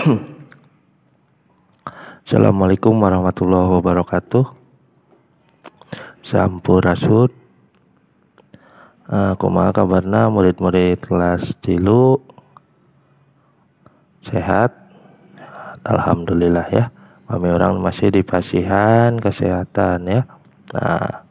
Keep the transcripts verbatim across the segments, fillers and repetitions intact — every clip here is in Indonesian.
Assalamualaikum warahmatullahi wabarakatuh. Sampurasun. Uh, kumaha kabarna murid-murid kelas tilu? Sehat? Alhamdulillah ya. Kami orang masih di pasihan kesehatan ya. Nah,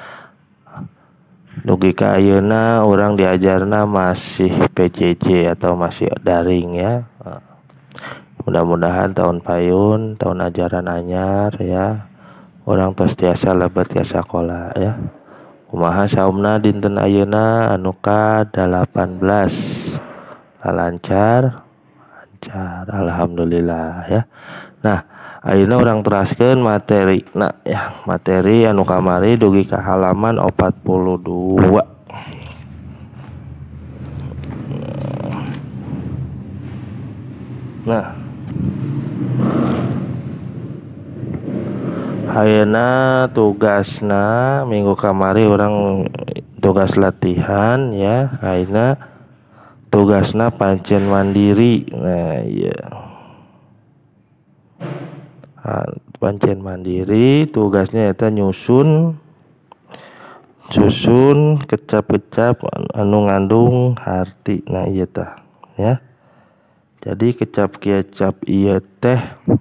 dugi ka ayeuna orang diajarna masih P J J atau masih daring ya. Mudah-mudahan tahun payun, tahun ajaran anyar ya, orang tos tiasa lebat ka sakola ya. Kumaha saumna dinten ayeuna anu ka delapan belas. Lancar, lancar, alhamdulillah ya. Nah, ayeuna orang teraskeun materi. Nah, ya, materi anu kamari dugi ka halaman empat puluh dua. Nah, ayeuna tugasna minggu kamari orang tugas latihan ya. Ayeuna tugasna pancen mandiri. Nah, iya. Nah, pancen mandiri tugasnya eta nyusun susun kecap-kecap anu ngandung harti. Nah, iya tah ya. Jadi kecap-kecap ieu teh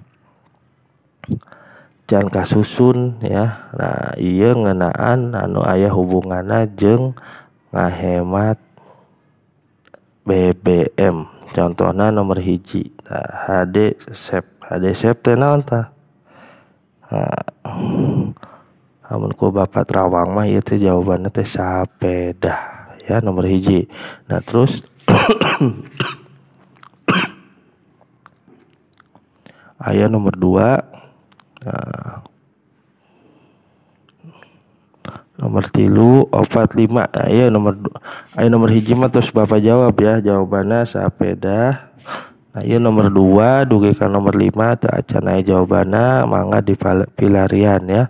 can kasusun ya. Nah, ieu ngeunaan anu aya hubunganna jeung ngahemat B B M. Contohna nomor hiji. Nah, H D sep. H D sep teh naon tah? Nah, amun ku Bapak Terawang mah ieu teh jawabanna teh sapeda ya, nomor hiji. Nah, terus aya nomor dua. Nah, nomor tilu opat lima. Nah, iya nomor aya nomor hiji mah terus Bapak jawab ya, jawabannya sapeda. Nah, iya nomor dua dugi ka nomor lima teu acan aya jawabanna, mangga dipilarian ya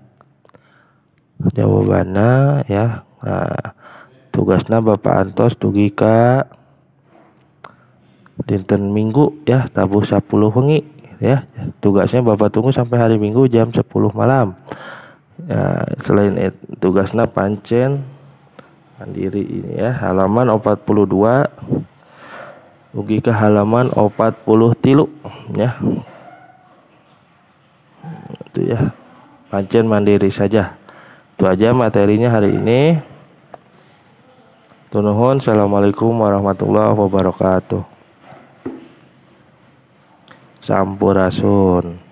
jawabanna ya. Nah, tugasna Bapak antos dugi ka dinten Minggu ya, tabuh sepuluh wengi ya. Tugasnya Bapak tunggu sampai hari Minggu jam sepuluh malam. Ya, selain itu tugasna pancen mandiri ini ya. Halaman empat puluh dua ugi ke halaman empat puluh tilu ya. Itu ya. Pancen mandiri saja. Itu aja materinya hari ini. Nuhun. Assalamualaikum warahmatullahi wabarakatuh. Sampurasun.